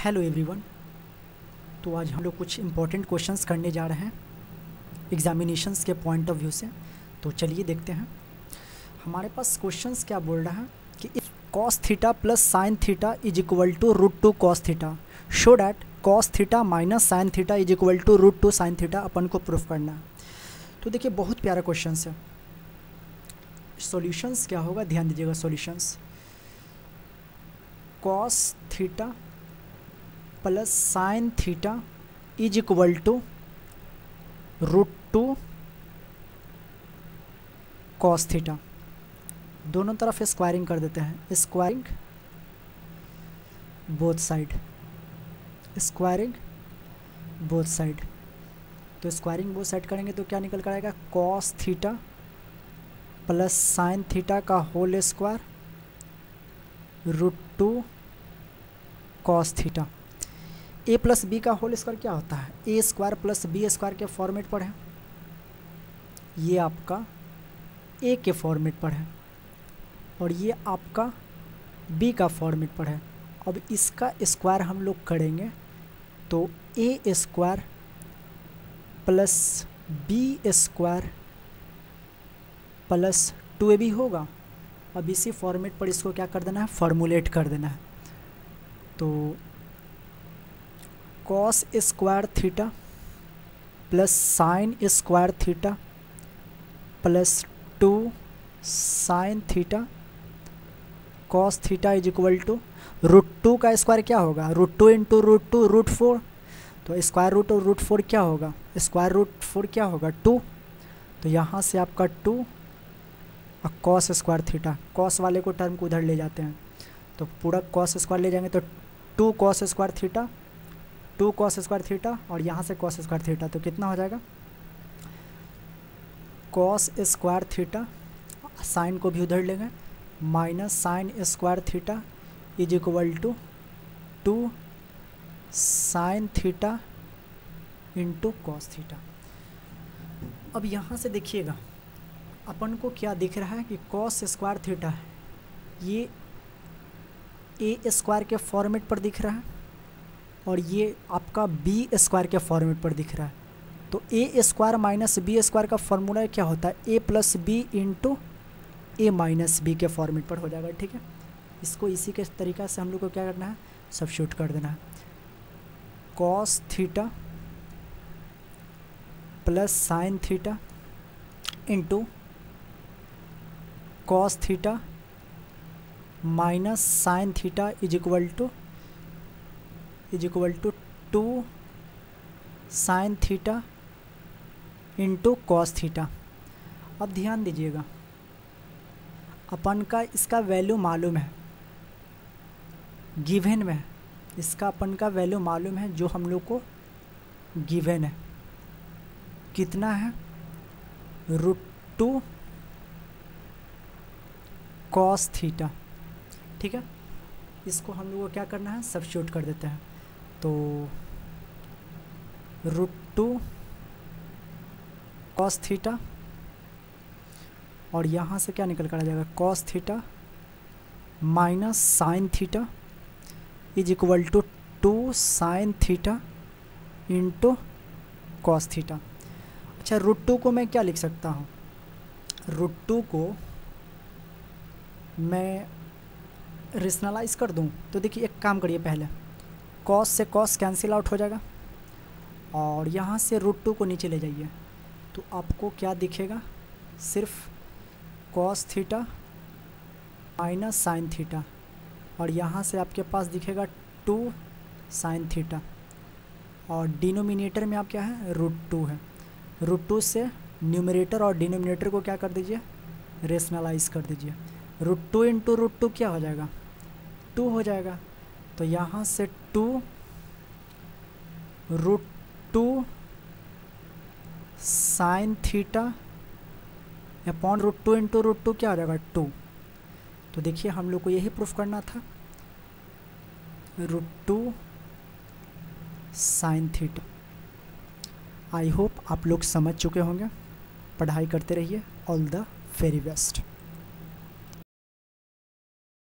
Hello everyone. तो आज हम लोग कुछ इम्पोर्टेंट क्वेश्चंस करने जा रहे हैं एग्जामिनेशंस के पॉइंट ऑफ व्यू से। तो चलिए देखते हैं हमारे पास क्वेश्चंस क्या बोल रहा है कि if cos theta plus sine theta is equal to root two cos theta, show that cos theta minus sine theta is equal to root two sine theta अपन को प्रूफ करना है। तो देखिए बहुत प्यारा क्वेश्चन है। सॉल्यूशंस क्या होगा, ध्यान दीजिएगा। Solutions cos theta plus sine theta is equal to root two cos theta. दोनों तरफ स्क्वायरिंग कर देते हैं, squaring both side, squaring both side. तो स्क्वायरिंग बोथ साइड करेंगे तो क्या निकल कर आएगा, cos theta plus sine theta का whole square root two cos theta. A plus B का होल स्क्वायर क्या होता है, A square plus B square के फॉर्मेट पर है। ये आपका ए के फॉर्मेट पर है और ये आपका बी का फॉर्मेट पर है। अब इसका स्क्वायर हम लोग करेंगे तो A square plus B square plus 2ab होगा। अब इसी फॉर्मेट पर इसको क्या कर देना है, फॉर्मुलेट कर देना है। तो cos square theta plus sine square theta plus 2 sine theta cos theta is equal to root two का स्क्वायर क्या होगा, root two into root two root 4। तो स्क्वायर रूट और रूट 4 क्या होगा, स्क्वायर रूट 4 क्या होगा 2। तो यहाँ से आपका 2 और कॉस स्क्वायर थीटा, कॉस वाले को टर्म को उधर ले जाते हैं तो पूरा कॉस स्क्वायर ले जाएंगे तो 2 cos square theta, 2 cos square theta और यहाँ से कॉस स्क्वायर थीटा। तो कितना हो जाएगा, कॉस स्क्वायर थीटा, साइन को भी उधर लेंगे, minus sine square theta is equal to 2 sine theta into cos theta. अब यहाँ से देखिएगा अपन को क्या दिख रहा है कि कॉस स्क्वायर थीटा है, ये ए स्क्वायर के फॉर्मेट पर दिख रहा है और ये आपका बी स्क्वायर के फॉर्मेट पर दिख रहा है। तो A square minus B square का फॉर्मूला क्या होता है, A plus B into A minus B के फॉर्मेट पर हो जाएगा। ठीक है, इसको इसी के तरीक़ा से हम लोग को क्या करना है, सब्स्टिट्यूट कर देना है। Cos theta plus sine theta into cos theta minus sine theta is equal to 2 sine theta into cos theta. अब ध्यान दीजिएगा अपन का इसका वैल्यू मालूम है, गिवन में इसका अपन का वैल्यू मालूम है जो हम लोग को गिवन है। कितना है, रूट टू कॉस थीटा। ठीक है, इसको हम लोग को क्या करना है, सब्स्टिट्यूट कर देते हैं। तो रूट टू कॉस थीटा और यहाँ से क्या निकल कर आ जाएगा, cos theta minus sine theta is equal to 2 sine theta into cos theta. अच्छा, रूट टू को मैं क्या लिख सकता हूँ, रूट टू को मैं रेशनलाइज कर दूँ तो देखिए एक काम करिए, पहले कॉस से कॉस कैंसिल आउट हो जाएगा और यहाँ से रूट टू को नीचे ले जाइए तो आपको क्या दिखेगा, सिर्फ cos theta minus sine theta और यहाँ से आपके पास दिखेगा 2 साइन थीटा और डिनोमिनेटर में आप क्या है, रूट टू है। रूट टू से न्यूमरेटर और डिनोमिनेटर को क्या कर दीजिए, रेशनलाइज कर दीजिए। Root two into root two क्या हो जाएगा, 2 हो जाएगा। तो यहाँ से 2 root 2 sine theta upon root 2 into root 2 क्या हो जाएगा, 2। तो देखिए हम लोग को यही प्रूफ करना था, root 2 sine theta. I hope आप लोग समझ चुके होंगे। पढ़ाई करते रहिए। All the very best.